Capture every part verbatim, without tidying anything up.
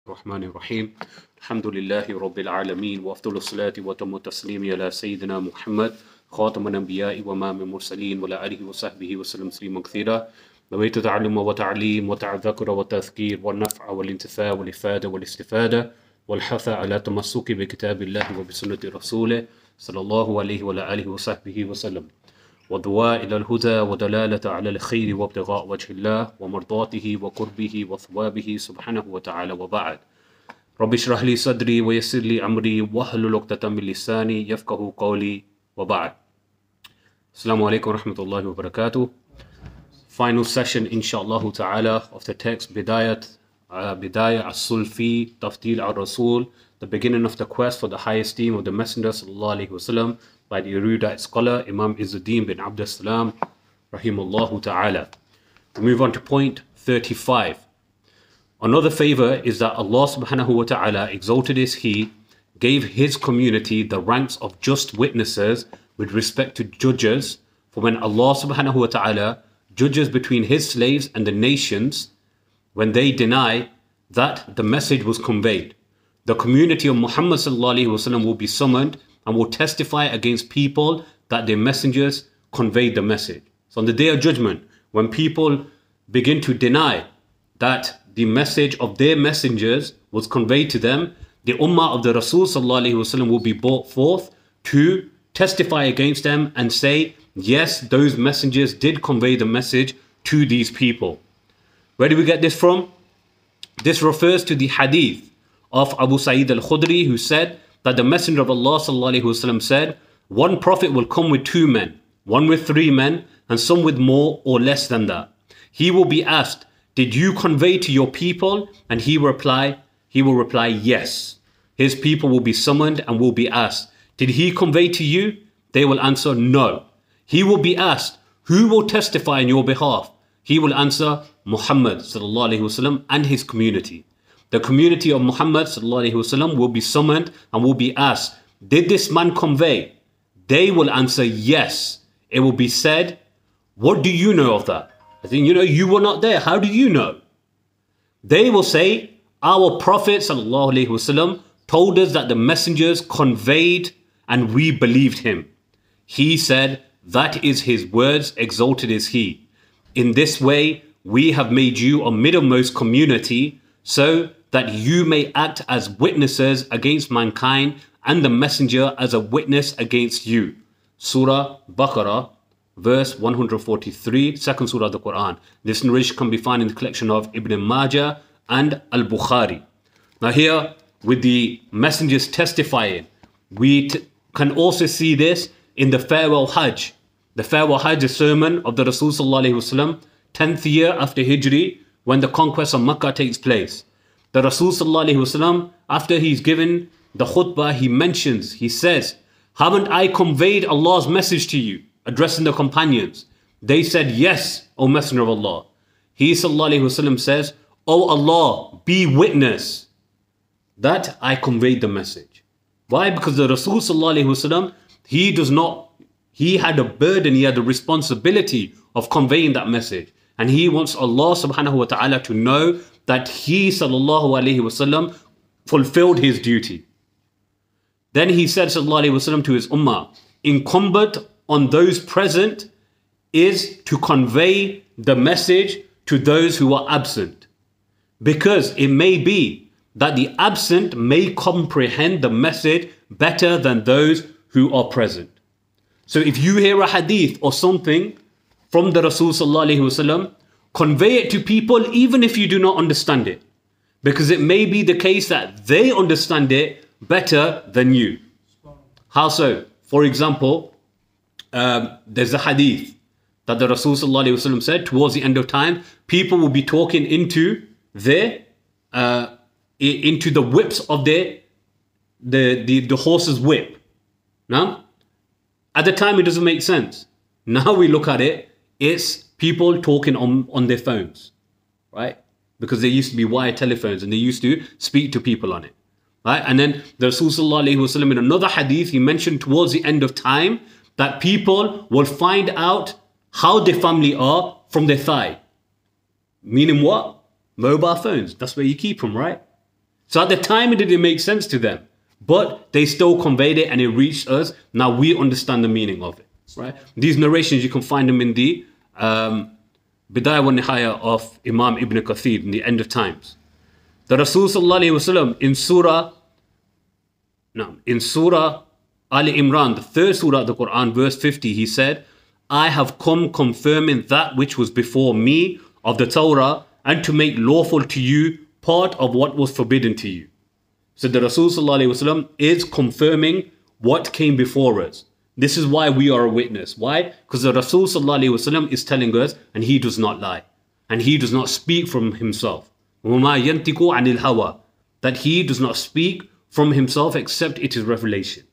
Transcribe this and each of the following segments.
الرحمن الرحيم الحمد لله رب العالمين وأفضل الصلاة وتم التسليم على سيدنا محمد خاتم الأنبياء وإمام المرسلين وعلى آله وصحبه وسلم تسليما كثيرا. نويت تعلم وتعليم وتذكر وتذكير والنفع والانتفاع والإفادة والاستفادة والحث على تمسك بكتاب الله وبسنة رسوله صلى الله عليه وعلى آله وصحبه وسلم، والدعاء إلى الهدى ودلالة على الخير وابتغاء وجه الله ومرضاته وقربه وثوابه سبحانه وتعالى، وبعد. رب اشرح لي صدري ويسر لي أمري واحلل عقدة من لساني يفقهوا قولي، وبعد. Assalamu alaikum wa rahmatullahi wa barakatuh. Final session inshallah ta'ala of the text Bidayat, uh, Bidayat as-Sul Fi Tafdīl ar-Rasūl, the beginning of the quest for the high esteem of the Messenger sallallahu alaihi wasallam, by the erudite scholar Imam Izzuddin bin al-Salam rahimahullah ta'ala. We move on to point thirty-five. Another favor is that Allah subhanahu wa ta'ala, exalted is He, gave His community the ranks of just witnesses with respect to judges. For when Allah subhanahu wa ta'ala judges between His slaves and the nations, when they deny that the message was conveyed, the community of Muhammad sallallahu alaihi wasallam will be summoned and will testify against people that their messengers conveyed the message. So on the day of judgment, when people begin to deny that the message of their messengers was conveyed to them, the ummah of the Rasūl sallallahu alaihi wasallam will be brought forth to testify against them and say, yes, those messengers did convey the message to these people. Where do we get this from? This refers to the hadith of Abu Sa'id al-Khudri, who said that the Messenger of Allah sallallahu alaihi wasallam said, one prophet will come with two men, one with three men, and some with more or less than that. He will be asked, did you convey to your people? And he will reply, he will reply, yes. His people will be summoned and will be asked, did he convey to you? They will answer, no. He will be asked, who will testify in your behalf? He will answer, Muhammad sallallahu alaihi wasallam and his community. The community of Muhammad sallallahu alaihi wasallam will be summoned and will be asked, did this man convey? They will answer, yes. It will be said, what do you know of that? I think, you know, you were not there. How do you know? They will say, our Prophet sallallahu alaihi wasallam told us that the messengers conveyed and we believed him. He said, that is his words, exalted is he. In this way, we have made you a middlemost community so that you may act as witnesses against mankind and the messenger as a witness against you. Surah Baqarah, verse one hundred forty-three, second surah of the Quran. This narration can be found in the collection of Ibn Majah and Al-Bukhari. Now here, with the messengers testifying, we t can also see this in the farewell Hajj. The farewell Hajj, the sermon of the Rasūl sallallahu alaihi wasallam, tenth year after Hijri, when the conquest of Makkah takes place. The Rasūl sallallahu alaihi wasallam, after he's given the khutbah, he mentions, he says, haven't I conveyed Allah's message to you? Addressing the companions. They said, yes, O Messenger of Allah. He sallallahu alaihi wasallam says, O Allah, be witness that I conveyed the message. Why? Because the Rasūl sallallahu alaihi wasallam, he does not, he had a burden, he had a responsibility of conveying that message. And he wants Allah subhanahu wa ta'ala to know that he sallallahu alaihi wasallam fulfilled his duty. Then he said sallallahu alaihi wasallam to his ummah, incumbent on those present is to convey the message to those who are absent. Because it may be that the absent may comprehend the message better than those who are present. So if you hear a hadith or something from the Rasūl sallallahu alaihi wasallam, convey it to people even if you do not understand it. Because it may be the case that they understand it better than you. How so? For example, um, there's a hadith that the Rasūl sallallahu alaihi wasallam said, towards the end of time, people will be talking into their uh, into the whips of their the, the, the horse's whip. Now, at the time it doesn't make sense. Now we look at it, it's people talking on, on their phones, right? Because there used to be wired telephones and they used to speak to people on it, right? And then the Rasūl sallallahu alaihi wasallam in another hadith, he mentioned towards the end of time that people will find out how their family are from their thigh. Meaning what? Mobile phones. That's where you keep them, right? So at the time, it didn't make sense to them, but they still conveyed it and it reached us. Now we understand the meaning of it, right? These narrations, you can find them in the um, Bidayat wa Nihaya of Imam Ibn Kathir in the end of times. The Rasūl sallallahu alayhi wa sallam in Surah, no, in Surah Ali Imran, the third surah of the Quran, verse fifty, he said, I have come confirming that which was before me of the Torah and to make lawful to you part of what was forbidden to you. So the Rasūl sallallahu alayhi wa sallam is confirming what came before us. This is why we are a witness. Why? Because the Rasūl sallallahu alayhi wa sallam is telling us, and he does not lie. And he does not speak from himself. وَمَا يَنْتِقُ عَنِ الْهَوَى, that he does not speak from himself except it is revelation.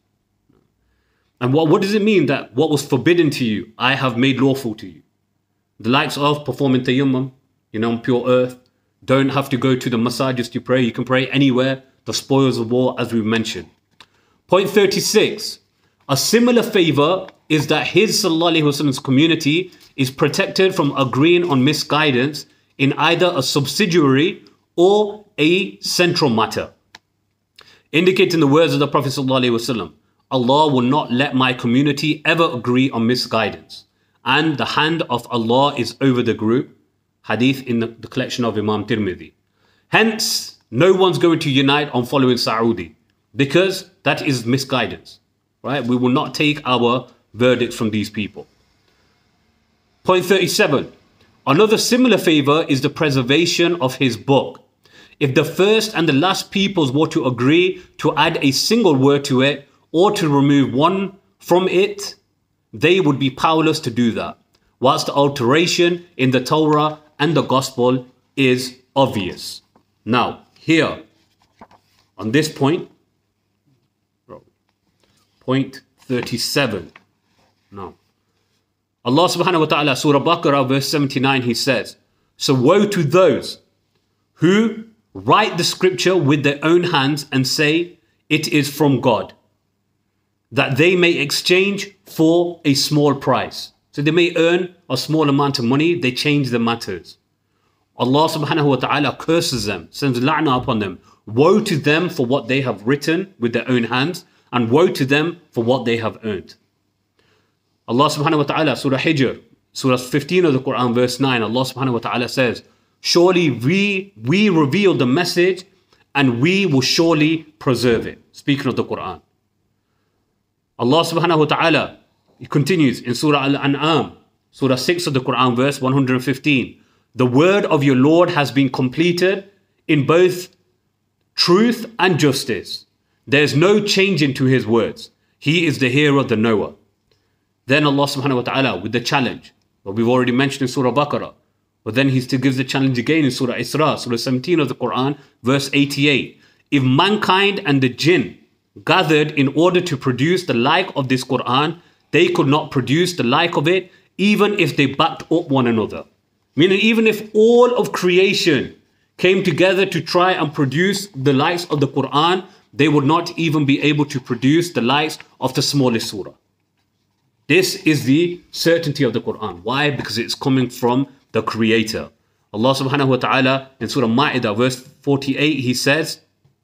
And what, what does it mean that what was forbidden to you, I have made lawful to you? The likes of performing tayammum, you know, on pure earth. Don't have to go to the masajid to pray. You can pray anywhere. The spoils of war, as we've mentioned. Point thirty-six. A similar favor is that his sallallahu alayhi wa sallam's community is protected from agreeing on misguidance in either a subsidiary or a central matter. Indicating the words of the Prophet sallallahu alayhi wa sallam, Allah will not let my community ever agree on misguidance, and the hand of Allah is over the group. Hadith in the, the collection of Imam Tirmidhi. Hence, no one's going to unite on following Saudi, because that is misguidance, right? We will not take our verdicts from these people. Point thirty-seven. Another similar favor is the preservation of his book. If the first and the last peoples were to agree to add a single word to it or to remove one from it, they would be powerless to do that. Whilst the alteration in the Torah and the Gospel is obvious. Now, here, on this point, point thirty-seven. Now, Allah subhanahu wa ta'ala, Surah Baqarah, verse seventy-nine, he says, so woe to those who write the scripture with their own hands and say, it is from God, that they may exchange for a small price. So they may earn a small amount of money, they change the matters. Allah subhanahu wa ta'ala curses them, sends la'na upon them. Woe to them for what they have written with their own hands, and woe to them for what they have earned. Allah subhanahu wa ta'ala, Surah Hijr, Surah fifteen of the Quran, verse nine, Allah subhanahu wa ta'ala says, surely we, we reveal the message and we will surely preserve it. Speaking of the Quran. Allah subhanahu wa ta'ala, he continues in Surah Al-An'am, Surah six of the Quran, verse one hundred fifteen. The word of your Lord has been completed in both truth and justice. There is no changing to his words. He is the hearer, the knower. Then Allah subhanahu wa ta'ala with the challenge, what we've already mentioned in Surah Baqarah. But then he still gives the challenge again in Surah Isra, Surah seventeen of the Quran, verse eighty-eight. If mankind and the jinn gathered in order to produce the like of this Quran, they could not produce the like of it, even if they backed up one another. Meaning, even if all of creation came together to try and produce the likes of the Quran, they would not even be able to produce the likes of the smallest surah. This is the certainty of the Quran. Why? Because it's coming from the Creator. Allah subhanahu wa ta'ala in Surah Ma'idah, verse forty-eight, he says,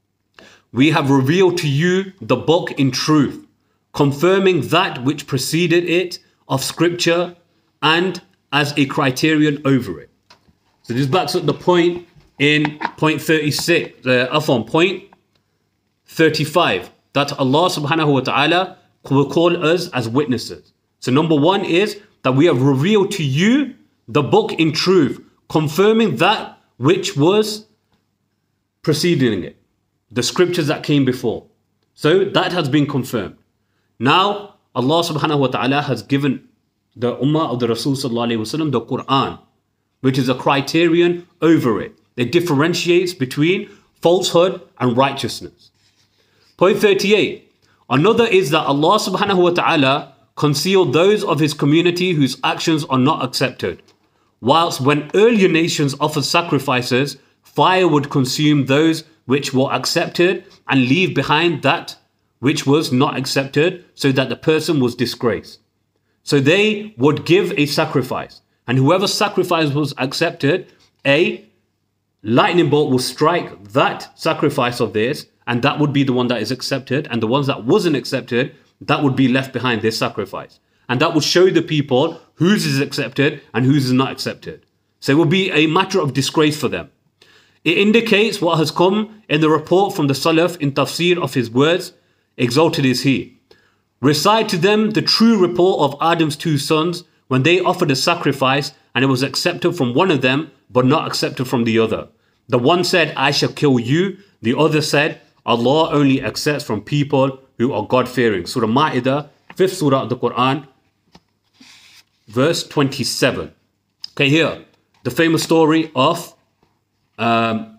we have revealed to you the book in truth, confirming that which preceded it of scripture and as a criterion over it. So this backs up the point in point thirty-six, uh, upon point thirty-five, that Allah subhanahu wa ta'ala will call us as witnesses. So number one is that we have revealed to you the book in truth, confirming that which was preceding it, the scriptures that came before. So that has been confirmed. Now Allah subhanahu wa ta'ala has given the ummah of the Rasūl sallallahu alayhi wa sallam the Qur'an, which is a criterion over it. It differentiates between falsehood and righteousness. Point thirty-eight. Another is that Allah subhanahu wa ta'ala concealed those of his community whose actions are not accepted. Whilst when earlier nations offered sacrifices, fire would consume those which were accepted and leave behind that which was not accepted, so that the person was disgraced. So they would give a sacrifice, and whoever sacrifice was accepted, A, lightning bolt will strike that sacrifice of theirs, and that would be the one that is accepted, and the ones that wasn't accepted, that would be left behind, this sacrifice. And that would show the people whose is accepted and whose is not accepted. So it will be a matter of disgrace for them. It indicates what has come in the report from the Salaf in tafsir of his words, exalted is he. Recite to them the true report of Adam's two sons when they offered a sacrifice and it was accepted from one of them but not accepted from the other. The one said, I shall kill you. The other said, Allah only accepts from people who are God-fearing. Surah Ma'idah, fifth surah of the Quran, verse twenty-seven. Okay, here, the famous story of, um,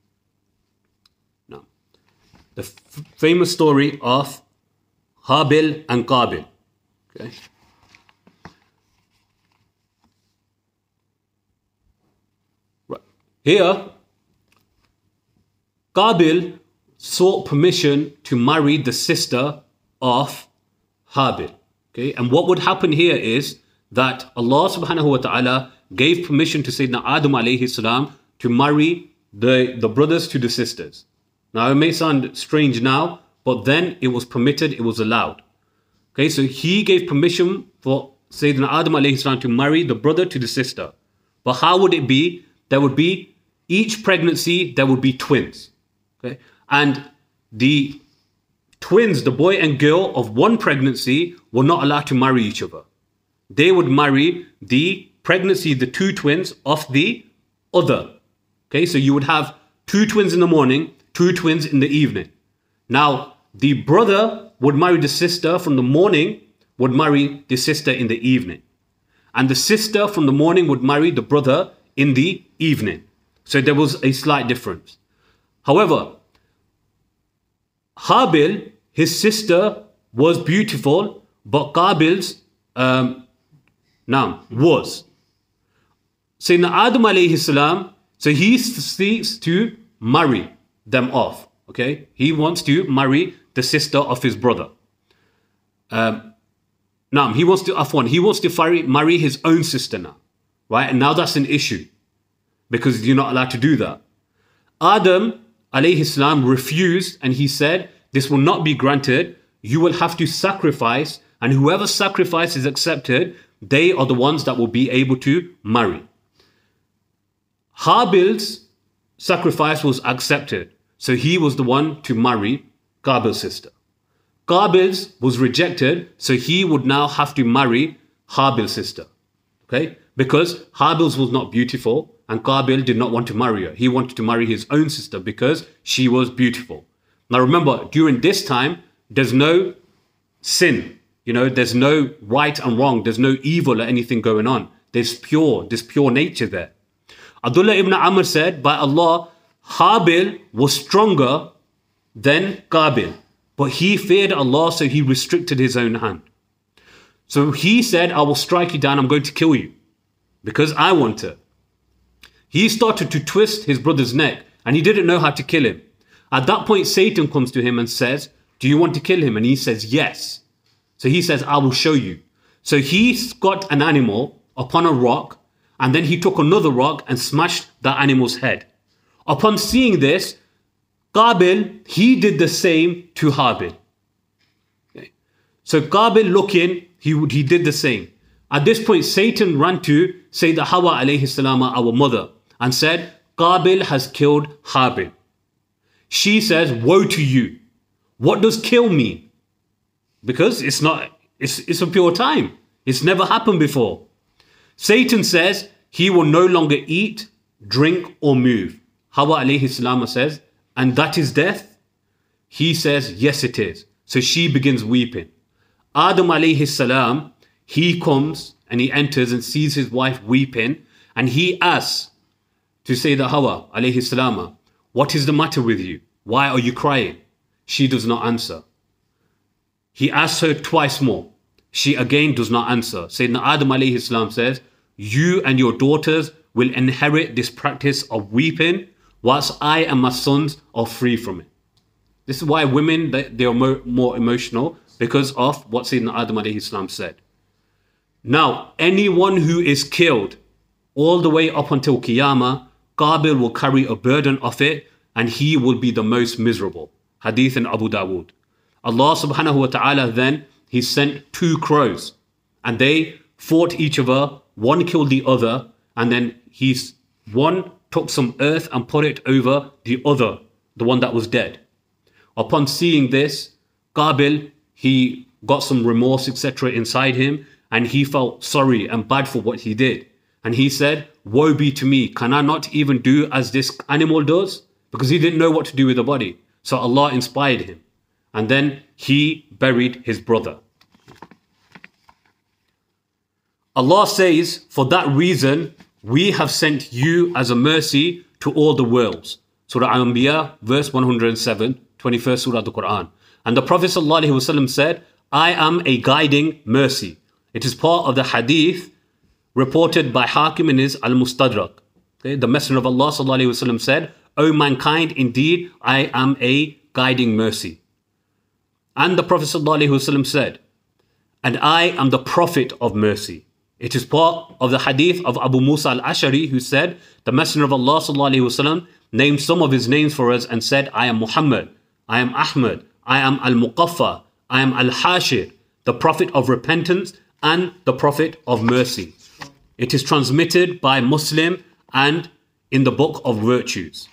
no, the f famous story of Habil and Qabil. Okay. Right. Here, Qabil sought permission to marry the sister of Habil. Okay, and what would happen here is that Allah subhanahu wa ta'ala gave permission to Sayyidina Adam alayhi salam to marry the, the brothers to the sisters. Now it may sound strange now, but then it was permitted, it was allowed. Okay, so he gave permission for Sayyidina Adam alayhi salam to marry the brother to the sister. But how would it be? There would be each pregnancy, there would be twins. Okay, and the twins, the boy and girl of one pregnancy, were not allowed to marry each other. They would marry the pregnancy, the two twins of the other. Okay, so you would have two twins in the morning, two twins in the evening. Now, the brother would marry the sister from the morning, would marry the sister in the evening. And the sister from the morning would marry the brother in the evening. So there was a slight difference. However, Habil, his sister, was beautiful, but Qabil's um, Naam, was. Sayyidina Adam alayhi salam, so he seeks to marry them off. Okay, he wants to marry the sister of his brother. Um, Naam, he wants to, afwan, he wants to marry, marry his own sister now. Right, and now that's an issue because you're not allowed to do that. Adam alayhi salam refused and he said, this will not be granted. You will have to sacrifice, and whoever sacrifice is accepted, they are the ones that will be able to marry. Habil's sacrifice was accepted, so he was the one to marry Qabil's sister. Qabil's was rejected, so he would now have to marry Habil's sister. Okay, because Habil's was not beautiful and Qabil did not want to marry her. He wanted to marry his own sister because she was beautiful. Now remember, during this time, there's no sin. You know, there's no right and wrong. There's no evil or anything going on. There's pure, there's pure nature there. Abdullah ibn Amr said, by Allah, Habil was stronger than Qabil, but he feared Allah, so he restricted his own hand. So he said, I will strike you down, I'm going to kill you, because I want to. He started to twist his brother's neck, and he didn't know how to kill him. At that point, Satan comes to him and says, do you want to kill him? And he says, yes. So he says, I will show you. So he got an animal upon a rock, and then he took another rock and smashed that animal's head. Upon seeing this, Qabil, he did the same to Habil. Okay. So Qabil looking, he, he did the same. At this point, Satan ran to Sayyidah Hawa alayhi salama, our mother, and said, Qabil has killed Habil. She says, woe to you. What does kill mean? Because it's not, it's, it's a pure time. It's never happened before. Satan says he will no longer eat, drink or move. Hawa alayhi salam says, and that is death? He says, yes it is. So she begins weeping. Adam alayhi salam, he comes and he enters and sees his wife weeping, and he asks to Sayyidah Hawa alayhi salam, what is the matter with you? Why are you crying? She does not answer. He asks her twice more. She again does not answer. Sayyidina Adam alayhi salam says, you and your daughters will inherit this practice of weeping, whilst I and my sons are free from it. This is why women, they, they are more, more emotional, because of what Sayyidina Adam alayhi salam said. Now, anyone who is killed all the way up until Qiyamah Qabil will carry a burden of it and he will be the most miserable. Hadith in Abu Dawood. Allah subhanahu wa ta'ala then, he sent two crows and they fought each other. One killed the other and then he's, one took some earth and put it over the other, the one that was dead. Upon seeing this, Qabil, he got some remorse, et cetera inside him and he felt sorry and bad for what he did. And he said, woe be to me, can I not even do as this animal does? Because he didn't know what to do with the body. So Allah inspired him. And then he buried his brother. Allah says, for that reason, we have sent you as a mercy to all the worlds. Surah Al-Anbiya, verse one hundred seven, twenty-first Surah of the Quran. And the Prophet ﷺ said, I am a guiding mercy. It is part of the hadith reported by Hakim in his Al-Mustadrak. Okay? The Messenger of Allah ﷺ said, O mankind, indeed, I am a guiding mercy. And the Prophet ﷺ said, and I am the Prophet of mercy. It is part of the hadith of Abu Musa al-Ashari who said, the Messenger of Allah ﷺ named some of his names for us and said, I am Muhammad, I am Ahmad, I am Al-Muqaffa, I am Al-Hashir, the Prophet of repentance and the Prophet of mercy. It is transmitted by Muslim and in the book of virtues.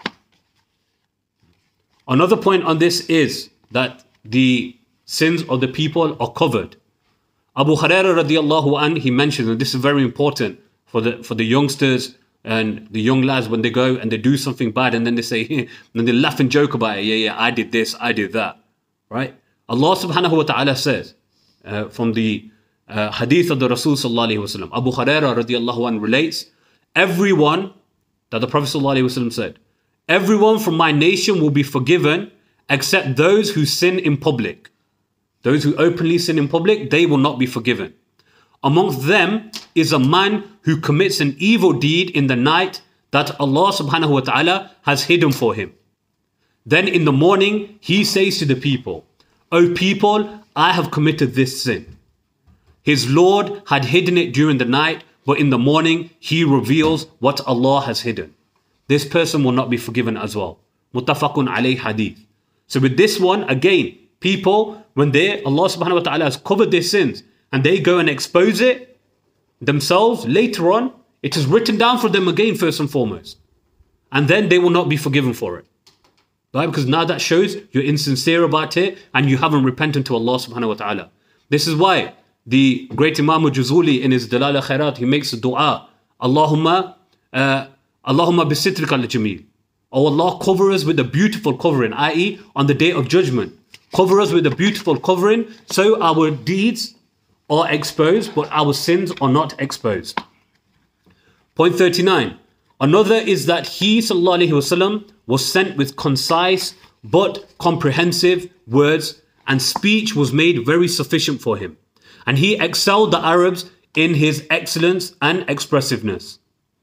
Another point on this is that the sins of the people are covered. Abu Hurairah radiallahu anh, he mentions, and this is very important for the for the youngsters and the young lads when they go and they do something bad and then they say, and then they laugh and joke about it. Yeah, yeah, I did this, I did that. Right? Allah subhanahu wa ta'ala says uh, from the uh, hadith of the Rasūl sallallahu alayhi wa sallam, Abu Hurairah radiallahu anh relates, everyone, that the Prophet sallallahu alayhi wa sallam said, everyone from my nation will be forgiven except those who sin in public. Those who openly sin in public, they will not be forgiven. Amongst them is a man who commits an evil deed in the night that Allah subhanahu wa ta'ala has hidden for him. Then in the morning, he says to the people, O people, I have committed this sin. His Lord had hidden it during the night, but in the morning, he reveals what Allah has hidden. This person will not be forgiven as well. Muttafaqun alayh hadith. So with this one, again, people, when they, Allah subhanahu wa ta'ala has covered their sins and they go and expose it themselves, later on, it is written down for them again, first and foremost. And then they will not be forgiven for it. Right? Because now that shows you're insincere about it and you haven't repented to Allah subhanahu wa ta'ala. This is why the great Imam al-Juzuli in his Dalal al-Khairat, he makes a dua, Allahumma, uh, Allahumma bisitrika al-jameel. Oh Allah, cover us with a beautiful covering, that is on the day of judgment. Cover us with a beautiful covering so our deeds are exposed, but our sins are not exposed. Point thirty-nine. Another is that he, sallallahu alaihi wasallam, was sent with concise but comprehensive words, and speech was made very sufficient for him. And he excelled the Arabs in his excellence and expressiveness.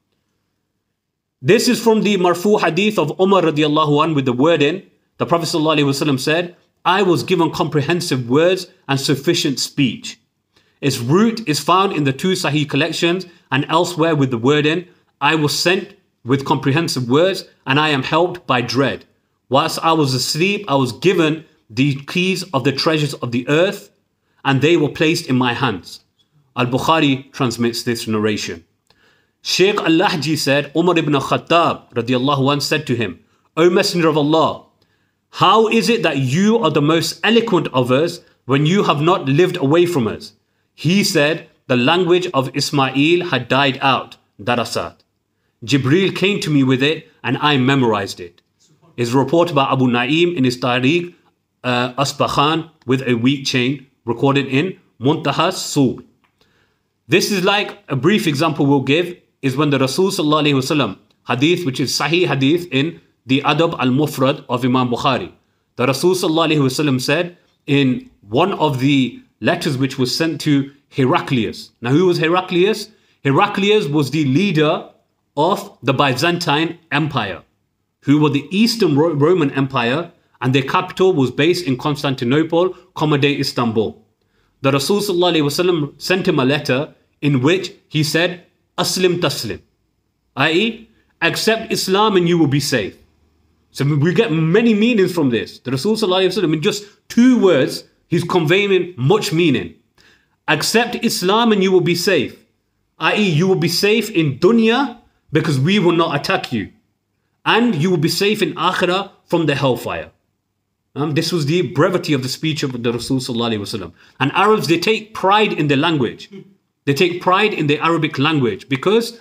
This is from the marfu hadith of Umar radiallahu anh with the wording, the Prophet sallallahu alaihi wasallam said, I was given comprehensive words and sufficient speech. Its root is found in the two Sahih collections and elsewhere with the wording, I was sent with comprehensive words and I am helped by dread. Whilst I was asleep, I was given the keys of the treasures of the earth and they were placed in my hands. Al-Bukhari transmits this narration. Shaykh al-Lahji said, Umar ibn Khattab radiallahu anh said to him, O Messenger of Allah, how is it that you are the most eloquent of us when you have not lived away from us? He said, the language of Ismail had died out, darasat. Jibreel came to me with it and I memorized it. It's reported by Abu Naim in his Tariq uh, Asbakhan with a weak chain, recorded in Muntaha as-Sul. This is like a brief example we'll give is when the Rasūl sallallahu alaihi wasallam hadith, which is Sahih hadith in the Adab al-Mufrad of Imam Bukhari. The Rasūl sallallahu alaihi wasallam said in one of the letters which was sent to Heraclius. Now who was Heraclius? Heraclius was the leader of the Byzantine Empire, who were the Eastern Ro Roman Empire, and their capital was based in Constantinople, comodate Istanbul. The Rasūl sallallahu alaihi wasallam sent him a letter in which he said, Aslim taslim, that is, accept Islam and you will be safe. So we get many meanings from this. The Rasūl sallallahu alaihi wasallam, in just two words, he's conveying much meaning. Accept Islam and you will be safe. that is, you will be safe in dunya because we will not attack you. And you will be safe in akhirah from the hellfire. Um, this was the brevity of the speech of the Rasūl sallallahu alaihi wasallam. And Arabs, they take pride in their language. They take pride in the Arabic language because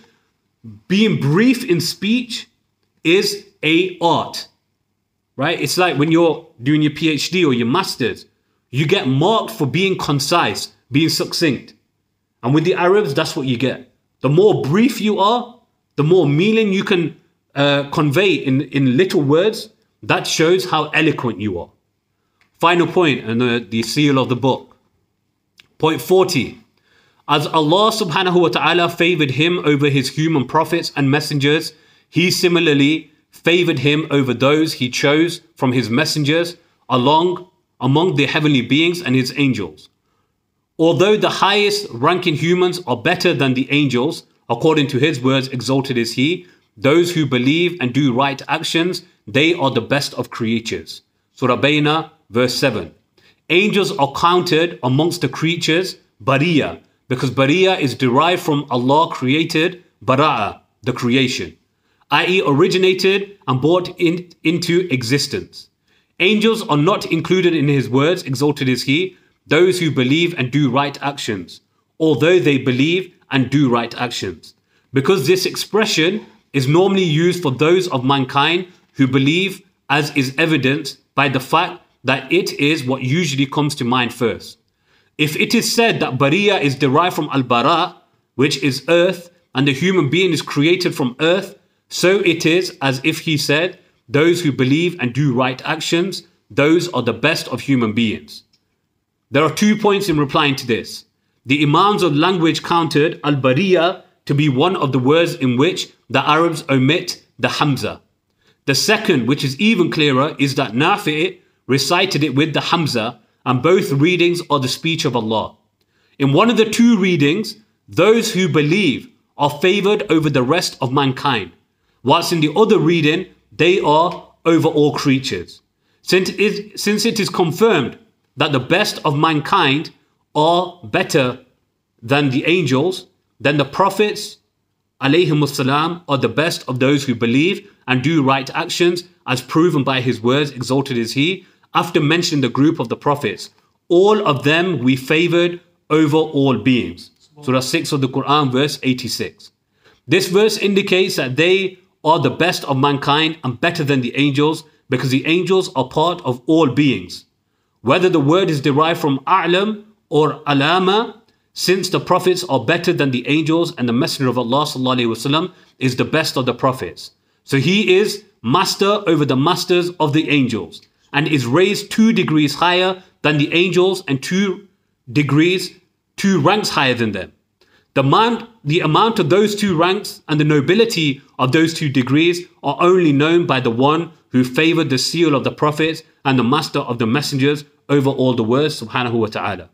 being brief in speech is a art, right? It's like when you're doing your PhD or your master's, you get marked for being concise, being succinct. And with the Arabs, that's what you get. The more brief you are, the more meaning you can uh, convey in, in little words. That shows how eloquent you are. Final point, and uh, the seal of the book. Point forty. As Allah subhanahu wa ta'ala favored him over his human prophets and messengers, he similarly favored him over those he chose from his messengers along among the heavenly beings and his angels. Although the highest ranking humans are better than the angels, according to his words, exalted is he, those who believe and do right actions, they are the best of creatures. Surah Bayna, verse seven. Angels are counted amongst the creatures, Bariya, because Bariya is derived from Allah created, Bara'a, the creation, that is originated and brought in, into existence. Angels are not included in his words, exalted is he, those who believe and do right actions, although they believe and do right actions. Because this expression is normally used for those of mankind who believe, as is evidenced by the fact that it is what usually comes to mind first. If it is said that Bariya is derived from al-Bara, which is earth, and the human being is created from earth, so it is as if he said, those who believe and do right actions, those are the best of human beings. There are two points in replying to this. The Imams of language counted al-Bariya to be one of the words in which the Arabs omit the Hamza. The second, which is even clearer, is that Nafi' recited it with the Hamza, and both readings are the speech of Allah. In one of the two readings, those who believe are favored over the rest of mankind, whilst in the other reading, they are over all creatures. Since it, since it is confirmed that the best of mankind are better than the angels, then the prophets, alayhimus-salam, are the best of those who believe and do right actions, as proven by his words, exalted is he, after mentioning the group of the prophets. All of them we favored over all beings. Surah six of the Quran, verse eighty-six. This verse indicates that they are the best of mankind and better than the angels, because the angels are part of all beings. Whether the word is derived from a'lam or alama, since the prophets are better than the angels and the Messenger of Allah sallallahu alaihi wasallam is the best of the prophets. So he is master over the masters of the angels and is raised two degrees higher than the angels and two degrees, two ranks higher than them. The amount, the amount of those two ranks and the nobility of those two degrees are only known by the one who favored the seal of the prophets and the master of the messengers over all the words, subhanahu wa ta'ala.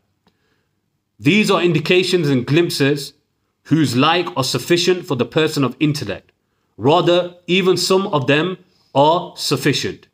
These are indications and glimpses whose like are sufficient for the person of intellect. Rather, even some of them are sufficient.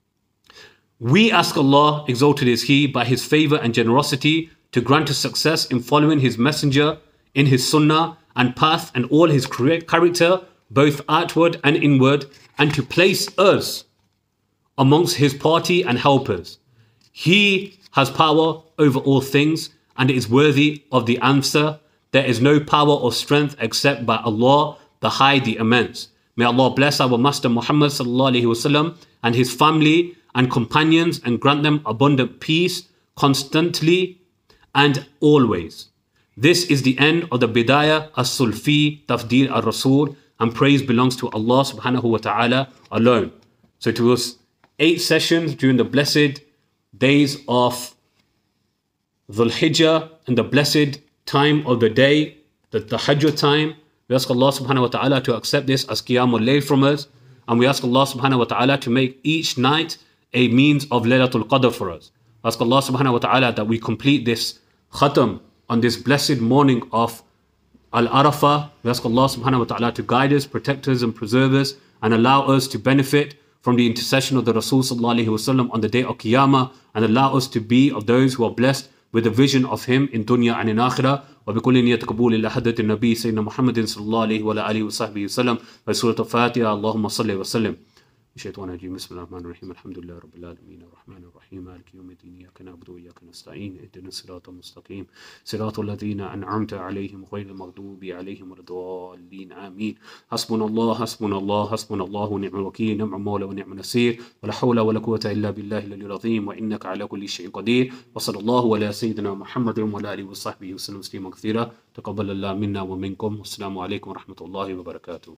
We ask Allah, exalted is He, by His favor and generosity, to grant us success in following His messenger, in His sunnah and path and all His character, both outward and inward, and to place us amongst His party and helpers. He has power over all things and is worthy of the answer. There is no power or strength except by Allah, the High, the Immense. May Allah bless our Master Muhammad sallallahu alaihi wasallam and his family and companions and grant them abundant peace constantly and always. This is the end of the Bidayat, as-Sul, Fi Tafdīl, ar-Rasūl, and praise belongs to Allah subhanahu wa ta'ala alone. So it was eight sessions during the blessed days of Dhul Hijjah and the blessed time of the day, the Tahajjud time. We ask Allah subhanahu wa ta'ala to accept this as Qiyamul Layl from us. And we ask Allah subhanahu wa ta'ala to make each night a means of Laylatul Qadr for us. Ask Allah subhanahu wa ta'ala that we complete this khatam on this blessed morning of Al-Arafah. We ask Allah subhanahu wa ta'ala to guide us, protect us and preserve us and allow us to benefit from the intercession of the Rasūl sallallahu alayhi wa sallam on the day of Qiyamah, and allow us to be of those who are blessed with the vision of him in dunya and in akhirah. وبكل نية قبول إلى حضرة النبي سيدنا محمد صلى الله عليه وعلى آله وصحبه وسلم. بسورة الفاتحة. اللهم صل وسلم. الشيطان الرجيم. بسم الله الرحمن الرحيم. الحمد لله رب العالمين الرحمن الرحيم مالك يوم الدين إياك نعبد وإياك نستعين اهدنا الصراط المستقيم صراط الذين أنعمت عليهم غير المغضوب عليهم ولا الضالين آمين. حسبنا الله حسبنا الله حسبنا الله ونعم الوكيل نعم المولى ونعم النصير ولا حول ولا قوة إلا بالله العلي العظيم وإنك على كل شيء قدير. وصلى الله على سيدنا محمد وعلى آله وصحبه وسلم تسليما كثيرا. تقبل الله منا ومنكم. والسلام عليكم ورحمة الله وبركاته.